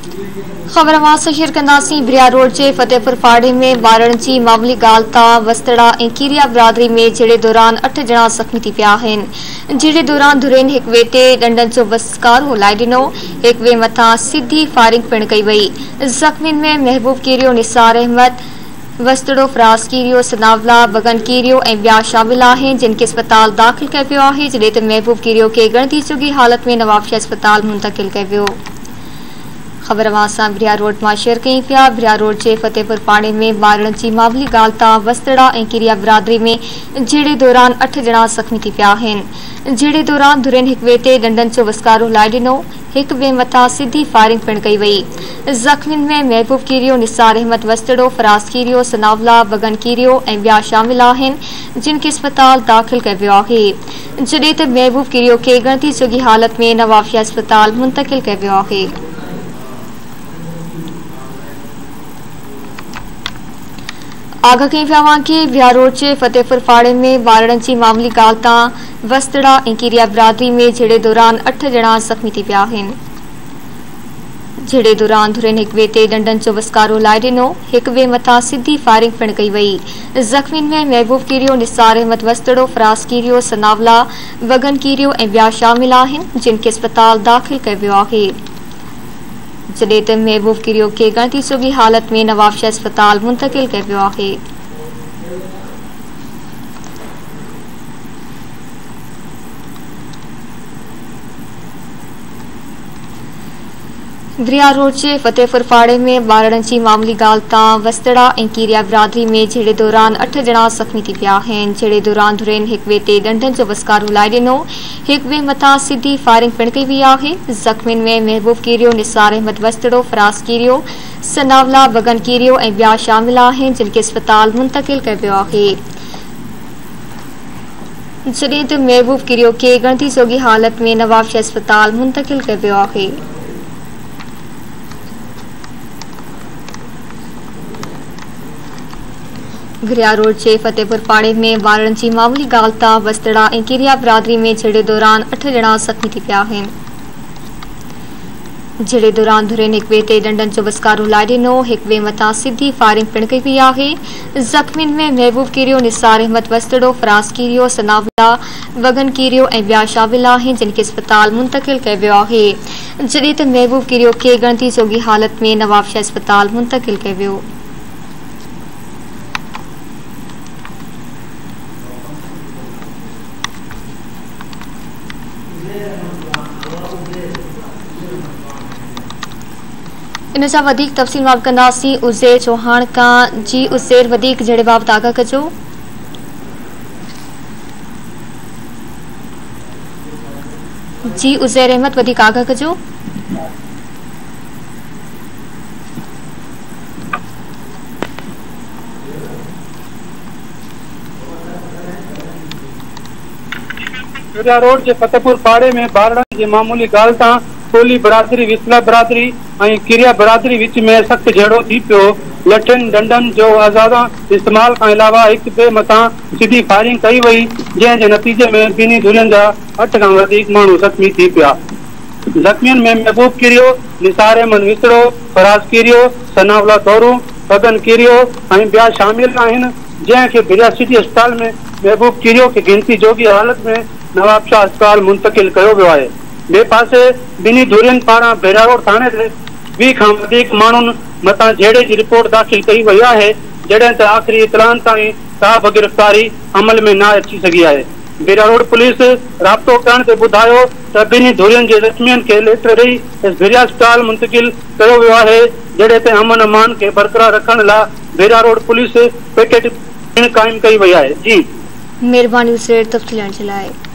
खबर शेयर कंदासीं। बिरिया रोड के फतेहपुर फाड़े में वारन की मामूली गाल तां वसतड़ा ऐं कीरिया बिरादरी में जहिड़े दौरान 8 ॼणा ज़ख़्मी थी पिया आहिनि। जहिड़े दौरान धुरेन हिक ॿिए ते डंडन जो वस्कारो लाइ ॾिनो, हिक ॿिए मथां सिधी फायरिंग पिणु कई वई। ज़ख़्मियुनि में महबूब कीरियो, निसार अहमद, वसतड़ो, फराज कीरियो, सनावला, बगन कीरियो ऐं ॿिया शामिल आहिनि, जिन खे अस्पताल दाख़िल कयो वियो आहे, जॾहिं त महबूब कीरियो खे गणती चुगी हालत में नवाबशाह अस्पताल मुंतकिल कयो वियो। खबर बिरिया रोड में शेयर कई पिया। बिरिया रोड के फतेहपुर पाड़े में वारन की मामूली गाल तां वसतड़ा ऐं कीरिया बिरादरी में जहिड़े दौरान 8 ॼणा ज़ख़्मी थी पिया आहिनि। जहिड़े दौरान धुरेन हिक ॿिए ते डंडन जो वस्कारो लाइ ॾिनो, हिक ॿिए मथां सिधी फायरिंग पिणु कई वई। ज़ख़्मियुनि में महबूब कीरियो, निसार अहमद, वसतड़ो, फराज कीरियो, सनावला, बगन कीरियो ऐं ॿिया शामिल आहिनि, जिन खे अस्पताल दाख़िल कयो वियो आहे, जॾहिं त महबूब कीरियो खे गणती चुगी हालत में नवाबशाह अस्पताल मुंतकिल कयो वियो आहे। आगा कई पिया कि बिरिया रोड के फतेहपुर फाड़े में वारन की मामूली गाल तां वसतड़ा ऐं कीरिया बिरादरी में जहिड़े दौरान 8 ॼणा ज़ख़्मी थी पिया आहिनि। जहिड़े दौरान धुरेन हिक ॿिए ते डंडन जो वस्कारो लाइ ॾिनो, हिक ॿिए मथां सिधी फायरिंग पिणु कई वई। ज़ख़्मियुनि में महबूब कीरियो, निसार अहमद, वसतड़ो, फराज कीरियो, सनावला, बगन कीरियो ऐं ॿिया शामिल आहिनि, जिन खे अस्पताल दाख़िल कयो वियो आहे, जॾहिं त महबूब कीरियो खे गणती चुगी हालत में नवाबशाह अस्पताल मुंतकिल कयो वियो आहे। बिरिया रोड के फतेहपुर फाड़े में वारन की मामूली गाल तां वसतड़ा ऐं कीरिया बिरादरी में जहिड़े दौरान 8 ॼणा ज़ख़्मी थी पिया आहिनि। जहिड़े दौरान धुरेन हिक ॿिए ते डंडन जो वस्कारो लाइ ॾिनो, हिक ॿिए मथां सिधी फायरिंग पिणु कई वई आहे। ज़ख़्मियुनि में महबूब कीरियो, निसार अहमद, वसतड़ो, फराज कीरियो, सनावला, बगन कीरियो ऐं ॿिया शामिल आहिनि, जिन खे अस्पताल मुंतकिल कयो वियो आहे, जॾहिं त महबूब कीरियो खे गणती चोगी हालत में नवाबशाह अस्पताल मुंतकिल कयो वियो आहे। बिरिया रोड के फतेहपुर पाड़े में वारन की मामूली गाल तां वसतड़ा ऐं कीरिया बिरादरी में जहिड़े दौरान 8 ॼणा ज़ख़्मी थी पिया आहिनि। जहिड़े दौरान धुरेन हिक ॿिए ते डंडन जो वस्कारो लाइ ॾिनो, हिक ॿिए मथां सिधी फायरिंग पिणु कई वई आहे। ज़ख़्मियुनि में महबूब कीरियो, निसार अहमद, वसतड़ो, फराज कीरियो, सनावला, बगन कीरियो ऐं ॿिया शामिल आहिनि, जिन खे अस्पताल मुंतकिल कयो वियो आहे, जॾहिं त महबूब कीरियो खे गणती चोगी हालत में नवाबशाह अस्पताल मुंतकिल कयो वियो। इन सां वधीक तफ़सील मालूम कंदासीं उज़ैर चौहान खां। जी उज़ैर, वधीक जहिड़े बाबति आगाह कजो। जी उज़ैर अहमद, वधीक आगाह कजो। बिरिया रोड के फतेहपुर पाड़े में वारन की मामूली गाल तां कोली बिरादरी, विसला बिरादरी ऐं कीरिया बिरादरी विच में सख्त झेड़ो थी पियो। लठन डंडन जो आज़ादा इस्तेमाल खां अलावा हिक ॿिए मथां सिधी फायरिंग कई वई, जंहिं जे नतीजे में ॿिन्ही धुरियुनि जा 8 खां वधीक माण्हू ज़ख़्मी थी पिया। ज़ख़्मियुनि में महबूब कीरियो, निसार अहमद, वसतड़ो, फराज कीरियो, सनावला तौरू, बगन कीरियो ऐं ॿिया शामिल आहिनि, जंहिं खे बिरिया सिटी अस्पताल में महबूब कीरियो खे गिनती जोगी हालत में नवाबशाह अस्पताल मुंतकिल कयो वियो आहे। ॿिए पासे ॿिन्ही धुरियुनि पारां बिरिया रोड थाणे ते 20 खां वधीक माण्हुनि मथां झेड़े जी रिपोर्ट दाख़िल कई वई आहे, जॾहिं त आख़िरी इतलाहनि ताईं का बि गिरफ़्तारी अमल में न अची सघी आहे। बिरिया रोड पुलिस राब्तो करण ते ॿुधायो त ॿिन्ही धुरियुनि जे ज़ख़्मियुनि खे लेटर ॾेई बिरिया अस्पताल मुंतकिल कयो वियो आहे, जॾहिं त अमन अमान खे बरक़रार रखण लाइ बिरिया रोड पुलिस पिकेट पिणु क़ाइमु कई वई आहे। जी महिरबानी उज़ैर, तफ़सील ॾियण जे लाइ।